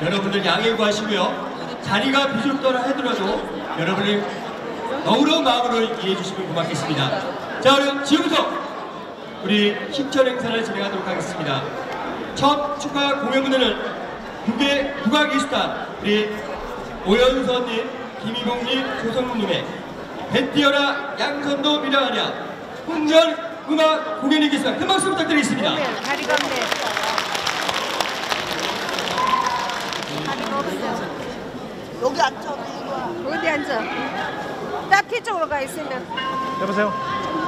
여러분들 양해 구하시고요. 자리가 비좁더라 하더라도 여러분들 너그러운 마음으로 이해해 주시면 고맙겠습니다. 자, 그럼 지금부터 우리 식전 행사를 진행하도록 하겠습니다. 첫 축하 공연 무대는 국악예술단 우리 오연선님, 김희봉님, 조성문님의 배 뛰어라 양선도 미라하랴 훈전 음악 공연이겠습니다. 큰 박수 부탁드리겠습니다. 다리 건네. 다리 건네. 여기 앉아. 어디 앉아? 딱히 쪽으로 가 있으면. 여보세요?